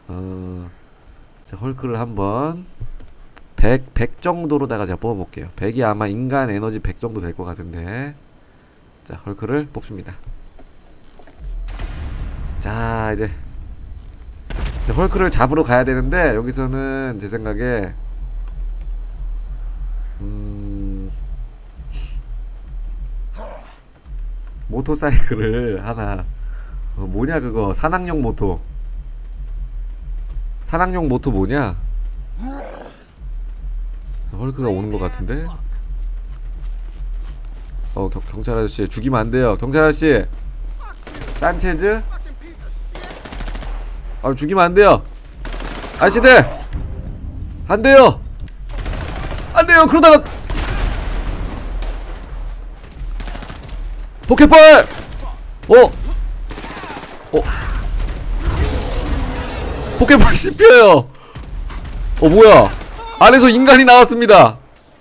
자, 헐크를 한번 100 정도로다가 제가 뽑아볼게요. 100이 아마 인간 에너지 100 정도 될 것 같은데. 자, 헐크를 뽑습니다. 자, 이제 헐크를 잡으러 가야 되는데, 여기서는 제 생각에 모토사이클을 하나, 뭐냐 그거, 산악용 모토. 산악용 모토 뭐냐? 헐크가 오는 것 같은데? 경찰 아저씨 죽이면 안 돼요. 경찰 아저씨, 산체즈? 죽이면 안 돼요. 아저씨들, 안 돼요. 안 돼요. 그러다가 포켓볼! 포켓볼 씹혀요. 뭐야? 안에서 인간이 나왔습니다.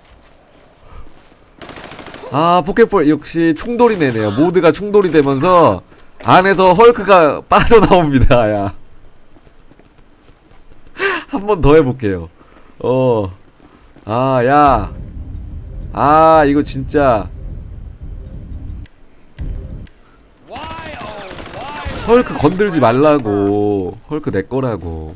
포켓볼 역시 충돌이 되네요. 모드가 충돌이 되면서 안에서 헐크가 빠져나옵니다. 야, 한 번 더 해볼게요. 야, 이거 진짜 헐크 건들지 말라고. 헐크 내 거라고.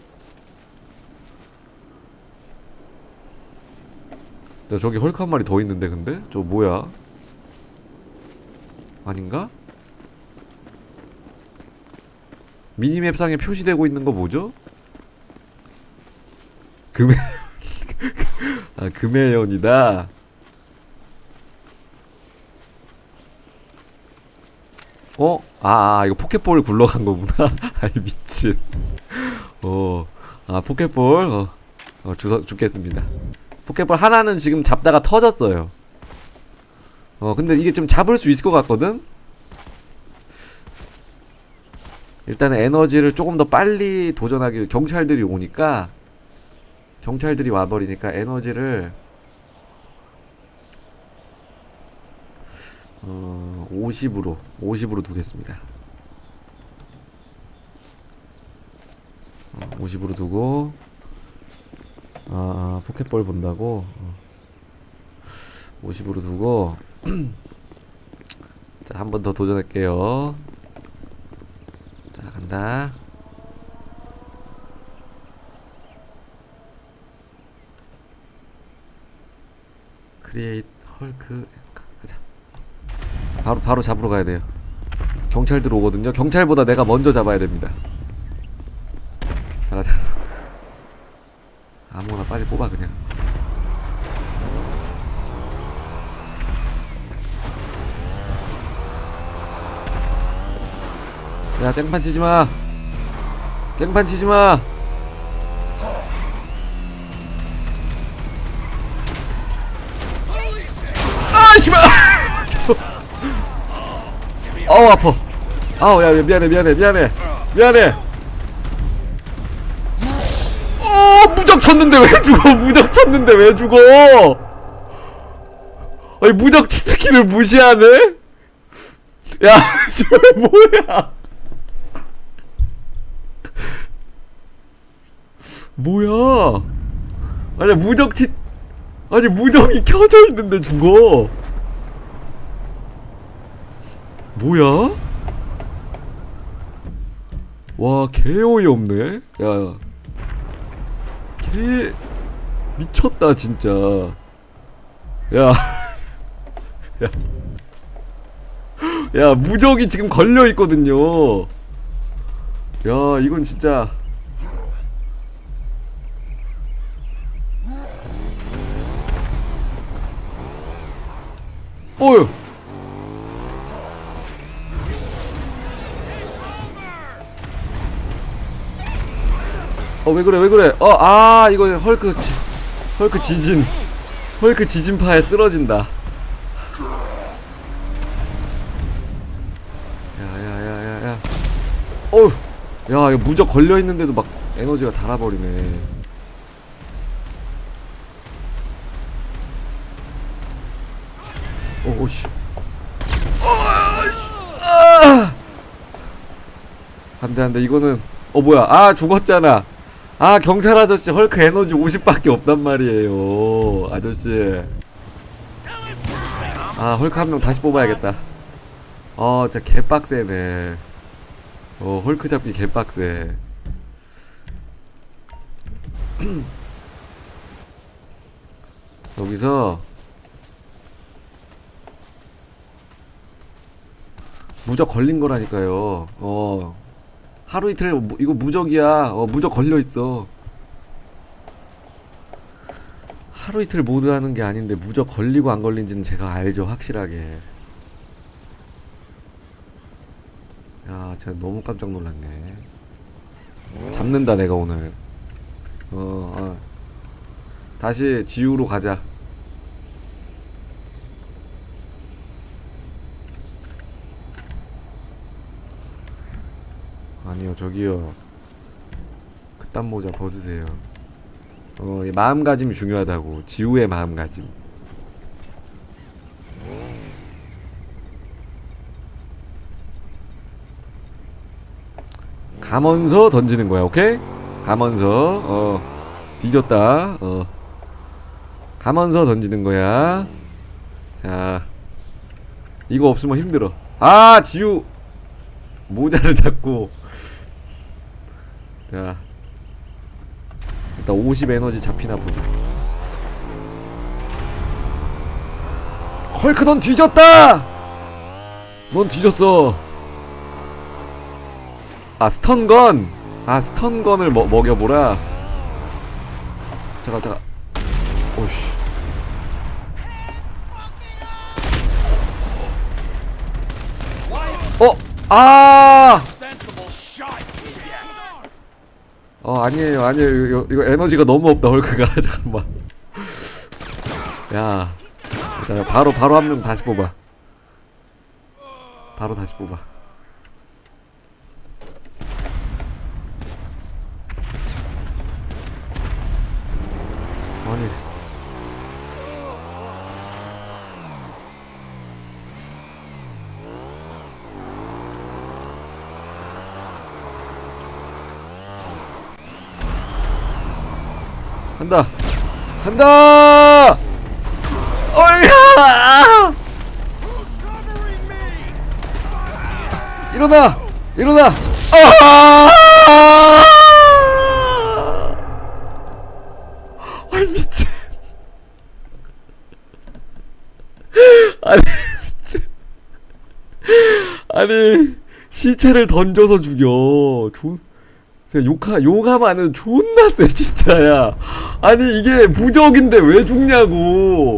자, 저기 헐크 한 마리 더 있는데, 근데? 저 뭐야? 아닌가? 미니맵상에 표시되고 있는 거 뭐죠? 금해연이다. 이거 포켓볼 굴러간 거구나. 아이, 미친. 포켓볼, 죽겠습니다. 포켓볼 하나는 지금 잡다가 터졌어요. 근데 이게 좀 잡을 수 있을 것 같거든? 일단은 에너지를 조금 더 빨리 도전하기, 경찰들이 오니까, 경찰들이 와버리니까 에너지를 50으로 두겠습니다. 50으로 두고, 포켓볼 본다고? 50으로 두고, 자, 한 번 더 도전할게요. 자, 간다. 크리에이트 헐크. 가자. 바로 잡으러 가야 돼요. 경찰들 오거든요. 경찰보다 내가 먼저 잡아야 됩니다. 자, 아무거나 빨리 뽑아 그냥. 야, 땡판 치지마. 땡판 치지마. 씨발. 아파. 야, 미안해. 무적 쳤는데 왜 죽어? 무적 쳤는데 왜 죽어? 아니, 무적 스킬을 무시하네? 야, 씨발 뭐야? 아니, 무적이 켜져 있는데 죽어. 뭐야? 와, 개 어이없네. 야, 개 미쳤다 진짜. 야, 야, 무적이 지금 걸려 있거든요. 야, 이건 진짜. 어휴. 왜 그래? 이거 헐크 지진파에 쓰러진다. 야. 야, 이거 무적 걸려있는데도 막 에너지가 달아버리네. 씨. 안돼, 이거는 뭐야. 아, 죽었잖아. 아, 경찰 아저씨 헐크 에너지 50밖에 없단 말이에요. 아저씨. 아, 헐크 한 명 다시 뽑아야겠다. 진짜 개빡세네. 헐크 잡기 개빡세. 여기서 무적 걸린 거라니까요. 하루 이틀 이거 무적이야. 무적 걸려 있어. 하루 이틀 모드 하는 게 아닌데 무적 걸리고 안 걸린지는 제가 알죠, 확실하게. 야, 진짜 너무 깜짝 놀랐네. 잡는다 내가 오늘. 다시 지우로 가자. 아니요, 저기요. 그딴 모자 벗으세요. 이 마음가짐이 중요하다고. 지우의 마음가짐. 가면서 던지는 거야, 오케이? 가면서, 뒤졌다. 가면서 던지는 거야. 자, 이거 없으면 힘들어. 아, 지우! 모자를 잡고. 자, 일단 50 에너지 잡히나 보자. 헐크, 넌 뒤졌다! 넌 뒤졌어. 아, 스턴건! 아, 스턴건을 먹여보라. 잠깐. 오씨. 아! 아니에요. 이거 에너지가 너무 없다, 헐크가. 잠깐만. 야. 자, 바로 한 명 다시 뽑아. 바로 다시 뽑아. 아니. 간다! 어이야! 일어나! 아이, 미친. 아니, 미친. 아니, 시체를 던져서 죽여. 욕하면 안 해도 존나 세, 진짜야. 아니, 이게 무적인데 왜 죽냐고.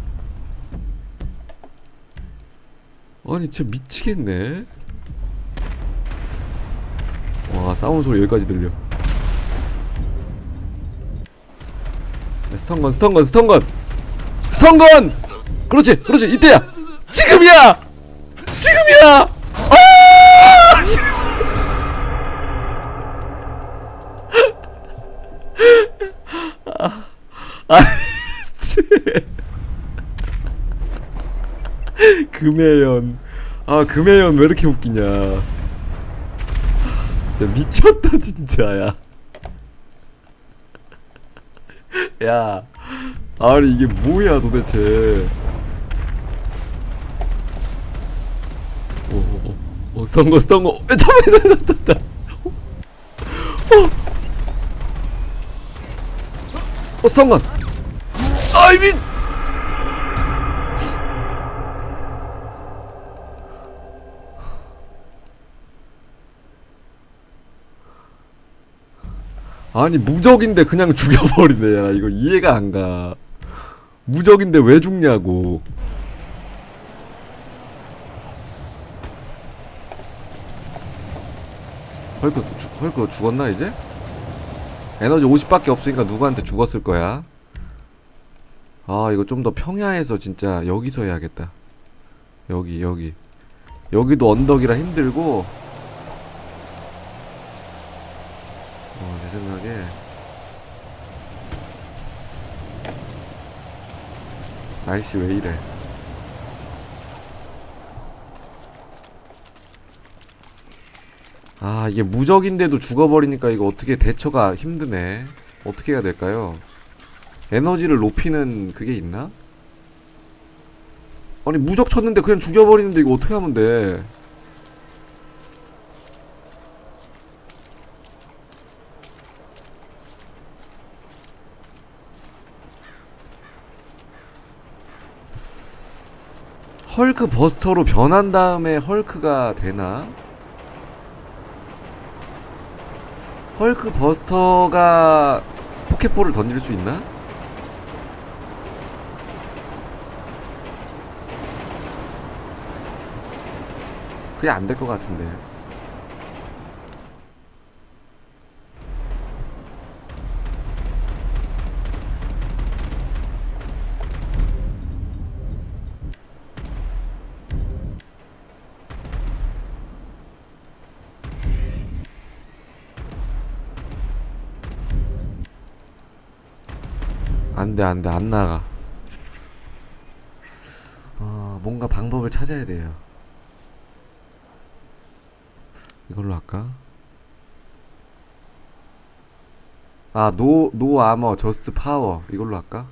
아니, 진짜 미치겠네. 와, 싸우는 소리 여기까지 들려. 스턴건! 그렇지! 이때야! 지금이야! 금혜연. 금혜연 왜 이렇게 웃기냐. 진짜 미쳤다, 진짜. 야. 아니, 이게 뭐야, 도대체. 스턴건. 잠깐만. 스턴건. 아이, 아니, 무적인데 그냥 죽여버리네. 야, 이거 이해가 안 가. 무적인데 왜 죽냐고. 헐크 죽었나 이제? 에너지 50밖에 없으니까 누구한테 죽었을 거야. 아, 이거 좀 더 평야에서 진짜 여기서 해야겠다. 여기도 언덕이라 힘들고. 제 생각에 날씨 왜 이래. 아, 이게 무적인데도 죽어버리니까 이거 어떻게 대처가 힘드네. 어떻게 해야 될까요? 에너지를 높이는 그게 있나? 아니 무적 쳤는데 그냥 죽여버리는데 이거 어떻게 하면 돼? 헐크 버스터로 변한 다음에 헐크가 되나? 헐크 버스터가 포켓볼을 던질 수 있나? 그게 안 될 것 같은데. 안 돼, 안 돼, 안 나가. 뭔가 방법을 찾아야 돼요. 이걸로 할까? 노 아머 저스트 파워 이걸로 할까?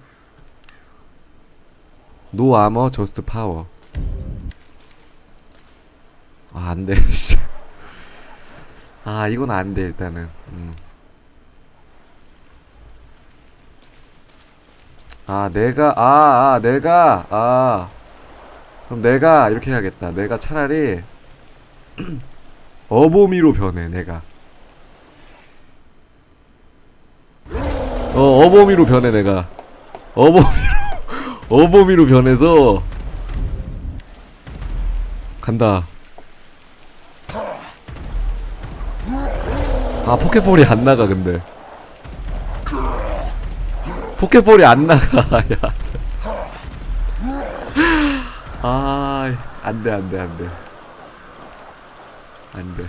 노 아머 저스트 파워. 안돼. 이건 안돼 일단은. 그럼 내가 이렇게 해야겠다. 내가 차라리 어보미로 변해. 내가 어보미로 변해. 내가 어보미로 변해서 간다. 포켓볼이 안 나가. 근데 포켓볼이 안 나가. 야, 안돼, 안돼, 안돼, 안돼.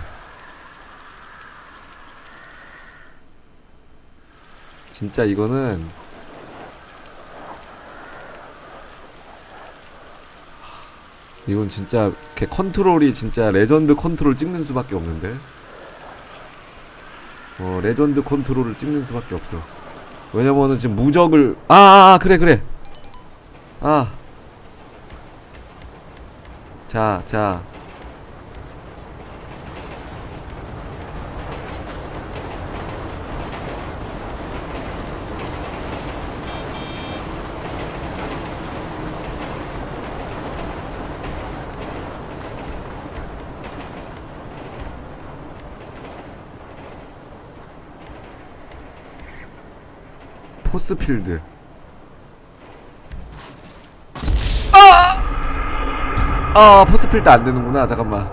진짜 이거는 이건 진짜 걔 컨트롤이 진짜 레전드 컨트롤 찍는 수밖에 없는데. 레전드 컨트롤을 찍는 수밖에 없어. 왜냐면은 지금 무적을 그래. 자 포스필드. 포스필드 안 되는구나. 잠깐만.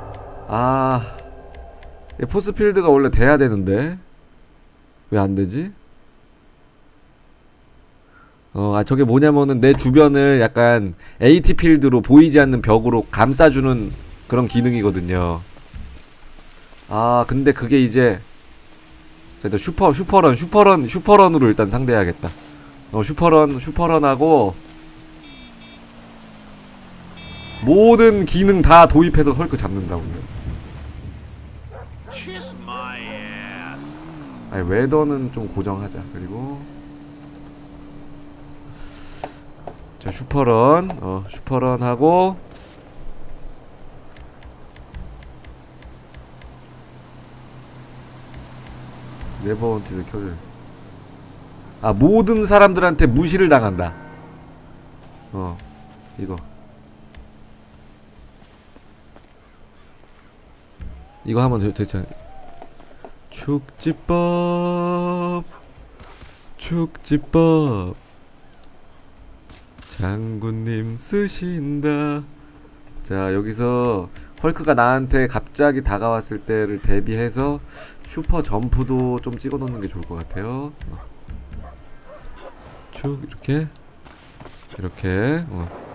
포스필드가 원래 돼야 되는데 왜 안 되지? 저게 뭐냐면은 내 주변을 약간 AT 필드로 보이지 않는 벽으로 감싸주는 그런 기능이거든요. 근데 그게 이제 일단 슈퍼런으로 일단 상대해야겠다. 슈퍼런하고 모든 기능 다 도입해서 헐크 잡는다고요. 웨더는 좀 고정하자. 그리고 자 슈퍼런하고 네버원티드 켜줘. 모든 사람들한테 무시를 당한다. 이거 하면 되지 않... 축지법 장군님 쓰신다. 자, 여기서 헐크가 나한테 갑자기 다가왔을 때를 대비해서 슈퍼 점프도 좀 찍어 놓는 게 좋을 것 같아요. 쭉 이렇게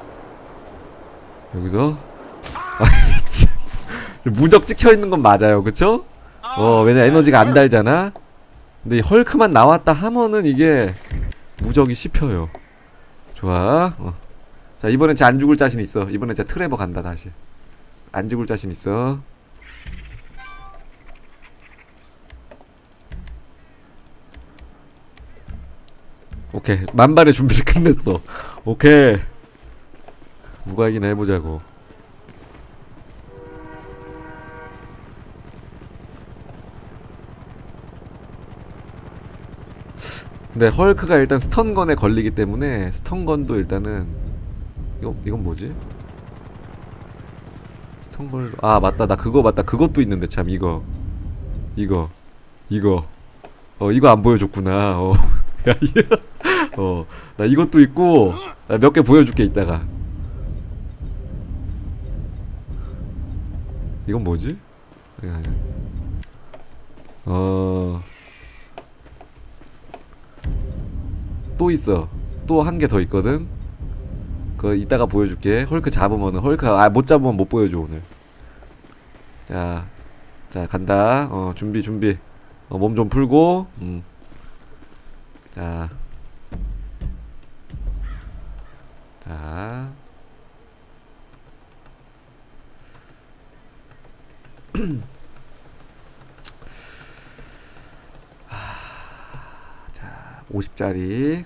여기서 미친. 무적 찍혀 있는 건 맞아요, 그쵸? 왜냐 에너지가 안 달잖아. 근데 이 헐크만 나왔다 하면은 이게 무적이 씹혀요. 좋아. 자, 이번엔 진짜 안 죽을 자신 있어. 이번엔 진짜 트레버 간다. 다시 안 죽을 자신 있어. 오케이, 만발의 준비를 끝냈어. 오케이, 누가 이기나 해보자고. 근데 헐크가 일단 스턴건에 걸리기 때문에 스턴건도 일단은 이건 뭐지? 스턴건, 아 맞다, 나 그거 맞다, 그것도 있는데 참. 이거 이거 안 보여줬구나. 야, 나 이것도 있고, 나 몇 개 보여줄게 이따가. 이건 뭐지? 또 있어. 또 한 개 더 있거든. 그거 이따가 보여줄게. 헐크 잡으면은, 헐크 못 잡으면 못 보여줘 오늘. 자 간다. 준비. 몸 좀 풀고. 자 자, 50짜리.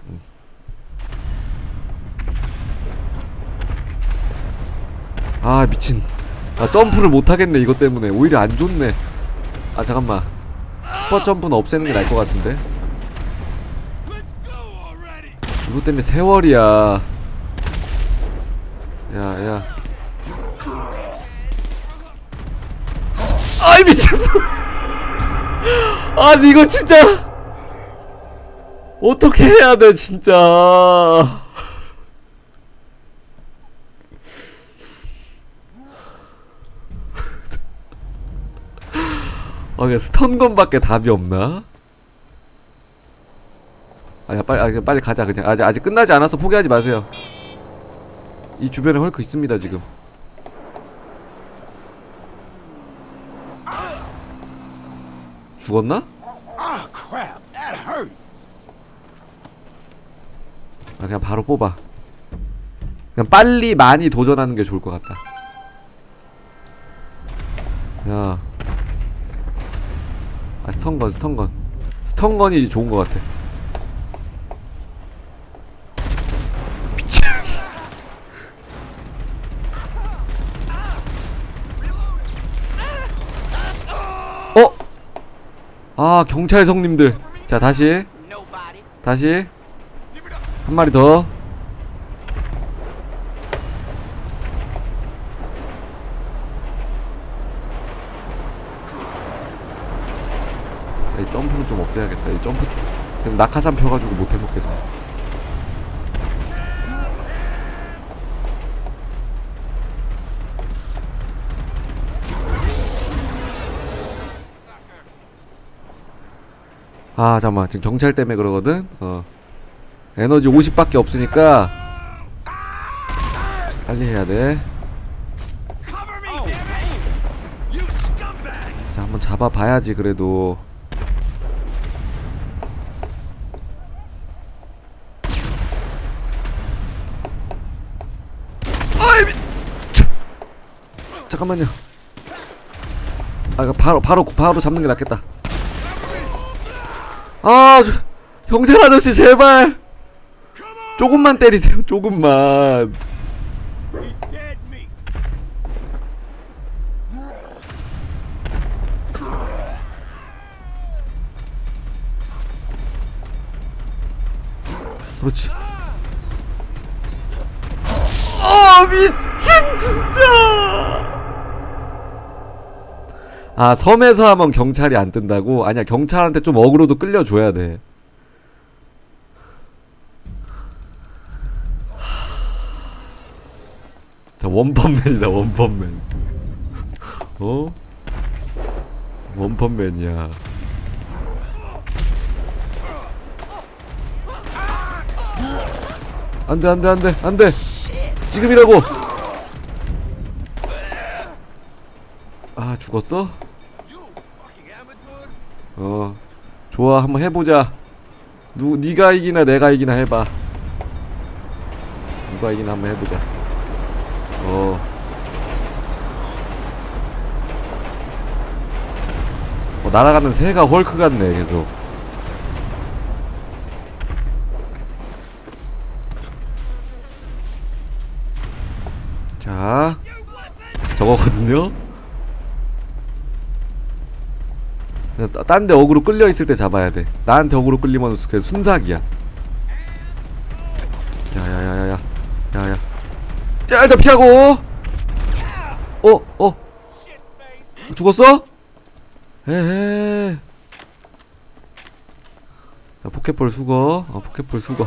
아 미친. 아 점프를 못하겠네 이것 때문에. 오히려 안 좋네. 아 잠깐만, 슈퍼 점프는 없애는 게 나을 것 같은데. 이것 때문에 세월이야. 야. 아이 미쳤어. 아니 이거 진짜 어떻게 해야 돼 진짜. 그냥 스턴건밖에 답이 없나? 빨리 가자 그냥. 아직 끝나지 않았어. 포기하지 마세요. 이 주변에 헐크 있습니다 지금. 죽었나? 그냥 바로 뽑아. 그냥 빨리 많이 도전하는 게 좋을 것 같다. 야, 스턴건이 좋은 것 같아. 미친. 아 경찰 성님들. 자 다시 한 마리 더. 자, 이 점프는 좀 없애야겠다. 이 점프 계속 낙하산 펴가지고 못 해먹겠네. 아 잠깐만, 지금 경찰 때문에 그러거든. 에너지 50밖에 없으니까 빨리 해야 돼. 자 한번 잡아봐야지 그래도. 잠깐만요. 바로 잡는 게 낫겠다. 경찰 아저씨 제발 조금만 때리세요. 조금만. 그렇지. 미친 진짜. 섬에서 하면 경찰이 안 뜬다고? 아니야, 경찰한테 좀 어그로도 끌려줘야 돼. 자, 원펀맨이다, 원펀맨. 원펀맨이야. 안돼. 지금이라고. 죽었어? 좋아, 한번 해보자. 니가 이기나 내가 이기나 해봐. 누가 이기나 한번 해보자. 날아가는 새가 헐크 같네 계속. 거거든요. 딴 데 어그로 끌려 있을 때 잡아야 돼. 나한테 어그로 끌리면 그 순삭이야. 야야야야야 야야 야 일단 피하고. 죽었어? 에헤. 자 포켓볼 수거. 포켓볼 수거.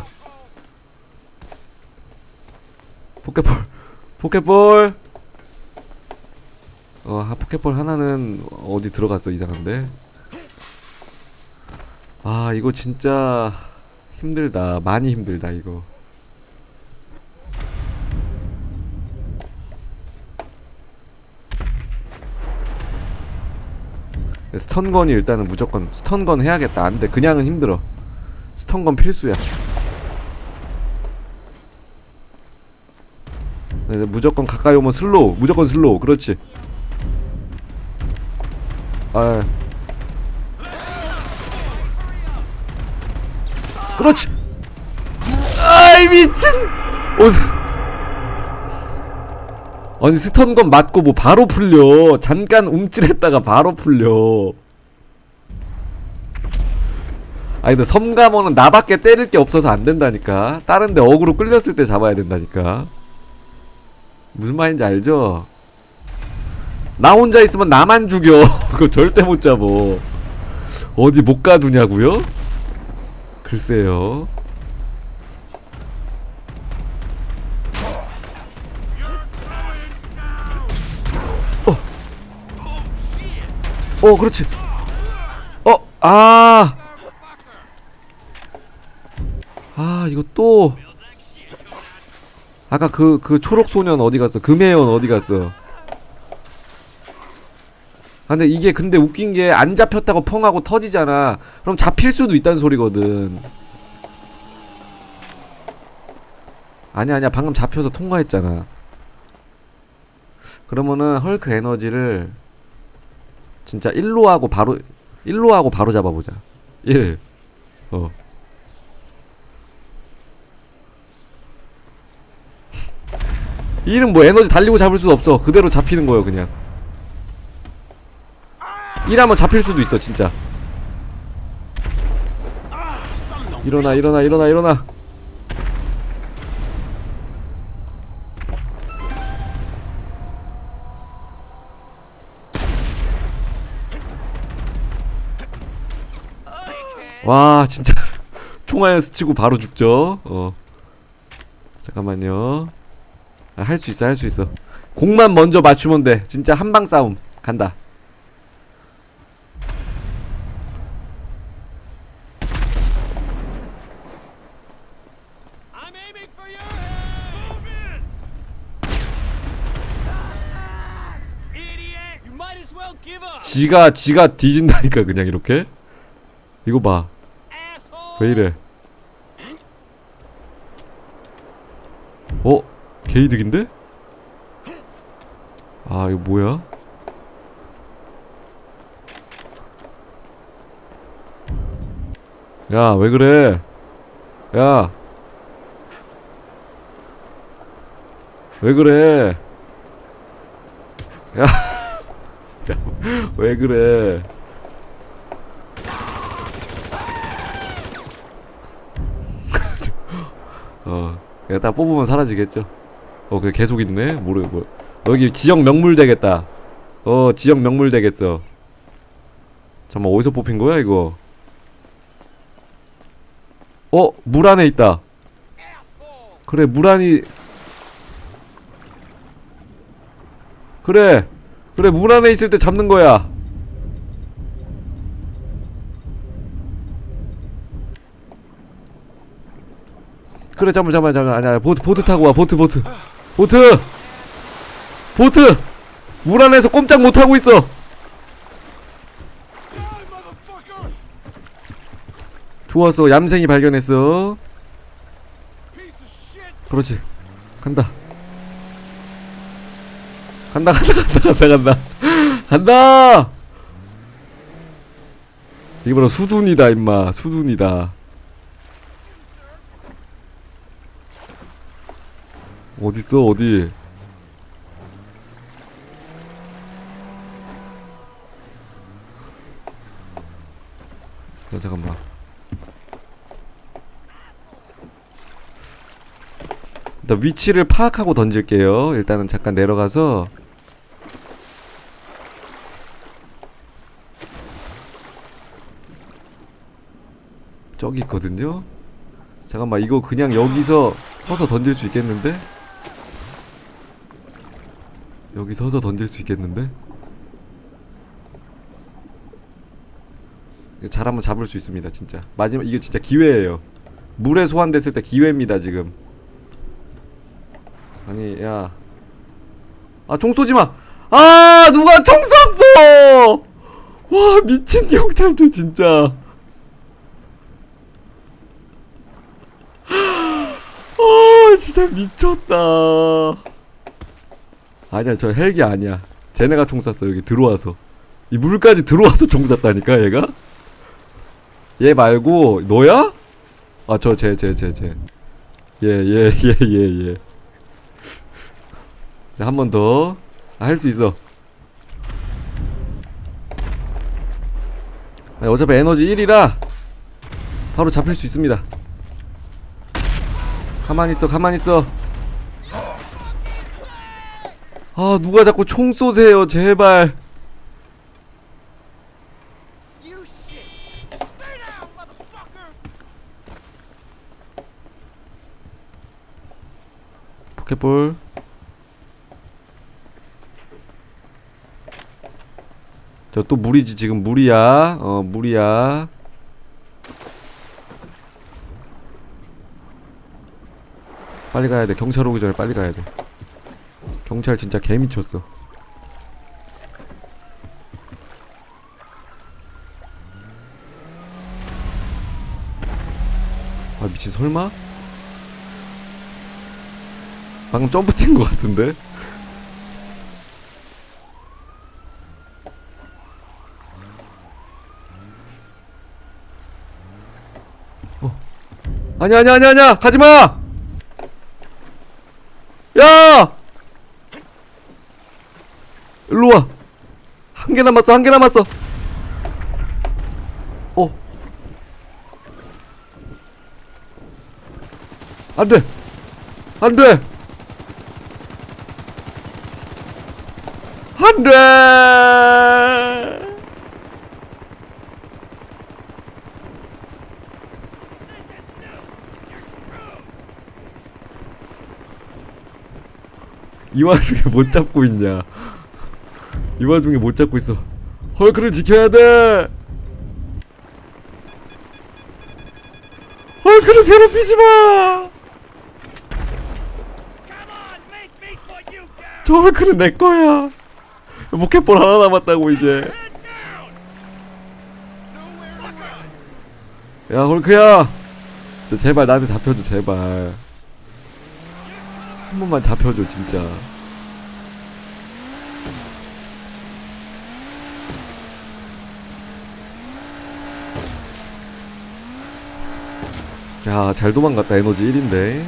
포켓볼 포켓볼 하나는 어디 들어갔어. 이상한데. 아 이거 진짜 힘들다. 많이 힘들다 이거. 스턴건이 일단은 무조건 스턴건 해야겠다. 안돼 그냥은 힘들어. 스턴건 필수야. 네, 무조건 가까이 오면 슬로우. 무조건 슬로우. 그렇지. 그렇지. 아이 미친. 아니 스턴건 맞고 뭐 바로 풀려. 잠깐 움찔했다가 바로 풀려. 아니 근데 섬가모는 나밖에 때릴 게 없어서 안 된다니까. 다른데 어그로 끌렸을 때 잡아야 된다니까. 무슨 말인지 알죠? 나 혼자 있으면 나만 죽여. 그거 절대 못 잡어. 어디 못 가두냐고요? 글쎄요. 그렇지. 이거 또 아까 그 초록 소년 어디 갔어? 금혜연 어디 갔어? 근데 이게 근데 웃긴 게 안 잡혔다고 펑하고 터지잖아. 그럼 잡힐 수도 있다는 소리거든. 아니야 방금 잡혀서 통과했잖아. 그러면은 헐크 에너지를 진짜 1로 하고 바로 잡아보자. 1 1은 뭐 에너지 달리고 잡을 수도 없어. 그대로 잡히는 거예요 그냥. 1하면 잡힐 수도 있어 진짜. 일어나. 와 진짜 총알 스치고 바로 죽죠. 잠깐만요. 할 수 있어. 공만 먼저 맞추면 돼. 진짜 한방 싸움 간다. 지가 뒤진다니까 그냥 이렇게. 이거 봐. 왜 이래? 개이득인데? 이거 뭐야? 야, 왜 그래? 야. 왜 그래? 야. 야, 왜 그래? 그냥 딱 뽑으면 사라지겠죠. 그 계속 있네? 뭐. 여기 지역 명물 되겠다. 지역 명물 되겠어. 잠깐만, 어디서 뽑힌 거야, 이거? 물 안에 있다. 그래, 물 안이. 그래, 물 안에 있을 때 잡는 거야. 그래, 잠깐만. 아니야, 보트 타고 와. 보트! 물 안에서 꼼짝 못 하고 있어. 좋았어. 얌생이 발견했어. 그렇지. 간다. 이게 바로 수둔이다 임마. 수둔이다. 어딨어 어디. 자, 잠깐만. 일단 위치를 파악하고 던질게요. 일단은 잠깐 내려가서. 저기 있거든요. 잠깐만, 이거 그냥 여기서 서서 던질 수 있겠는데? 여기 서서 던질 수 있겠는데? 잘 한번 잡을 수 있습니다. 진짜 마지막 이게 진짜 기회예요. 물에 소환됐을 때 기회입니다. 지금. 아니 야, 아 총 쏘지마. 아 누가 총 쐈어. 와 미친 경찰들 진짜. 진짜 미쳤다. 아니야 저 헬기 아니야. 쟤네가 총 쐈어. 여기 들어와서 이 물까지 들어와서 총 쐈다니까 얘가. 얘 말고 너야? 아 저 쟤 얘. 자 한 번 더. 할 수 있어. 아니, 어차피 에너지 1이라 바로 잡힐 수 있습니다. 가만히 있어 가만히 있어. 아 누가 자꾸 총 쏘세요 제발. 포켓볼. 저 또 물이지 지금. 물이야. 물이야. 빨리 가야돼. 경찰 오기 전에 빨리 가야돼. 경찰 진짜 개미쳤어. 아 미친 설마? 방금 점프 뛴 거 같은데? 아니야 가지마. 야 일로와. 한 개 남았어. 안돼. 안돼. 이 와중에 못 잡고 있냐. 이 와중에 못 잡고 있어. 헐크를 지켜야 돼. 헐크를 괴롭히지 마. 저 헐크는 내 거야. 포켓볼 하나 남았다고 이제. 야 헐크야. 제발 나한테 잡혀줘 제발. 한 번만 잡혀줘 진짜. 야 잘 도망갔다. 에너지 1인데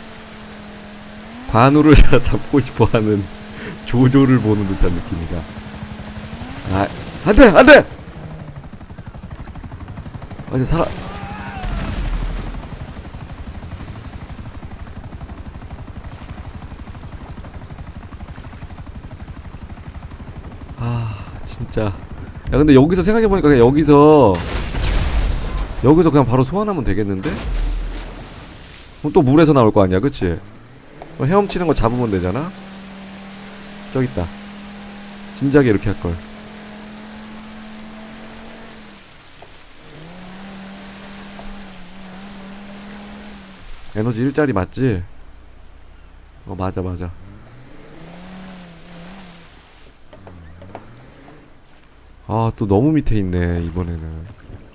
관우를 잡고 싶어하는 조조를 보는 듯한 느낌이다. 아 안돼 안돼. 아니 살아. 아 진짜. 야 근데 여기서 생각해보니까 그냥 여기서 그냥 바로 소환하면 되겠는데? 그럼 또 물에서 나올 거 아니야 그치? 그럼 헤엄치는 거 잡으면 되잖아? 저기 있다. 진작에 이렇게 할걸. 에너지 1짜리 맞지? 맞아 아 또 너무 밑에 있네 이번에는.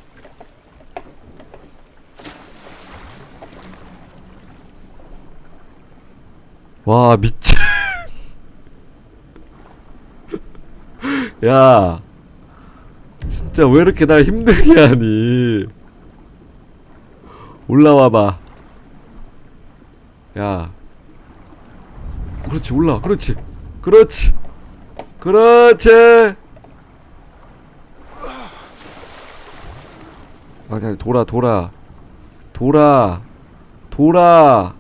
와 미친. 야 진짜 왜 이렇게 날 힘들게 하니. 올라와봐. 야 그렇지 올라와. 그렇지 그냥 돌아.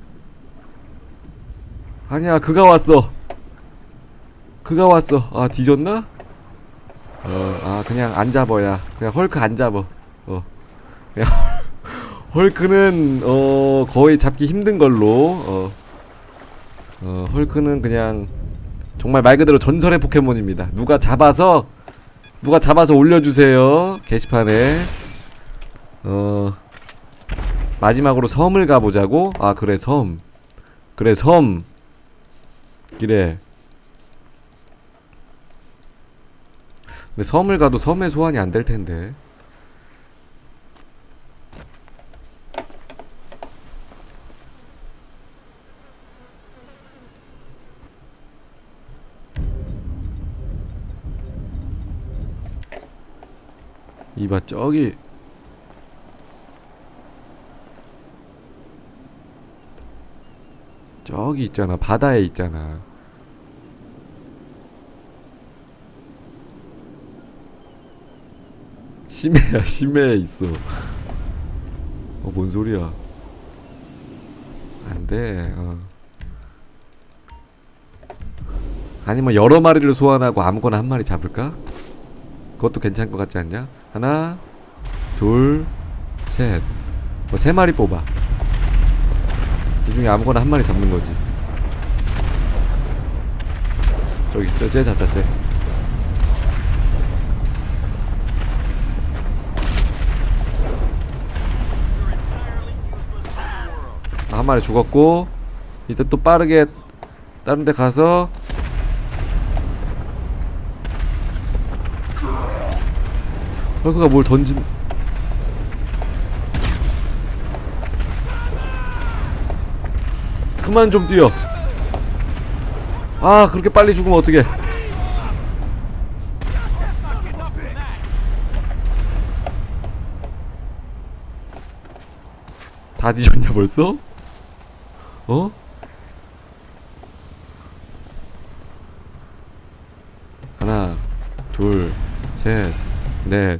아니야, 그가 왔어. 아, 뒤졌나? 그냥 안 잡어야. 그냥 헐크 안 잡어. 그냥 헐크는 거의 잡기 힘든 걸로. 헐크는 그냥 정말 말 그대로 전설의 포켓몬입니다. 누가 잡아서 올려주세요, 게시판에. 마지막으로 섬을 가보자고? 그래, 섬. 그래. 근데 섬을 가도 섬의 소환이 안 될 텐데. 이봐, 저기 있잖아. 바다에 있잖아. 심해에 있어. 뭔 소리야. 안 돼. 아니면 여러 마리를 소환하고 아무거나 한 마리 잡을까? 그것도 괜찮을 것 같지 않냐? 하나, 둘, 셋. 세 마리 뽑아. 이 중에 아무거나 한 마리 잡는 거지. 쟤 잡자, 쟤. 한 마리 죽었고, 이제 또 빠르게 다른 데 가서 헐크가 뭘 그만 좀 뛰어. 그렇게 빨리 죽으면 어떡해. 다 뒤졌냐 벌써? 하나, 둘, 셋, 넷.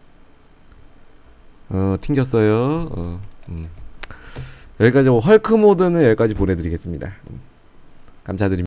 튕겼어요. 여기까지 헐크 모드는 여기까지 보내드리겠습니다. 감사드립니다.